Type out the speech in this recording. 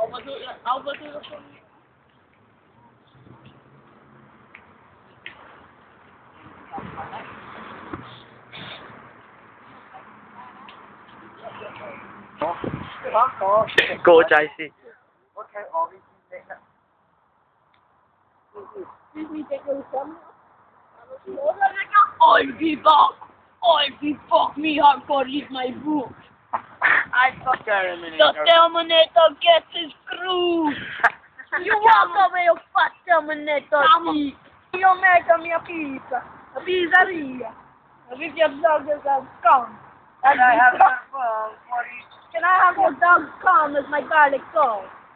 I'll go to the phone. Go, JC. Excuse me, take a phone. I'll be back me hardcore read my book. I thought Terminator. The Terminator gets his crew. You walk away, you fat Terminator. You make me a pizza. A pizzeria. With your dog as a scum. Can I have a phone for you? Can I have your dog come as my garlic sauce?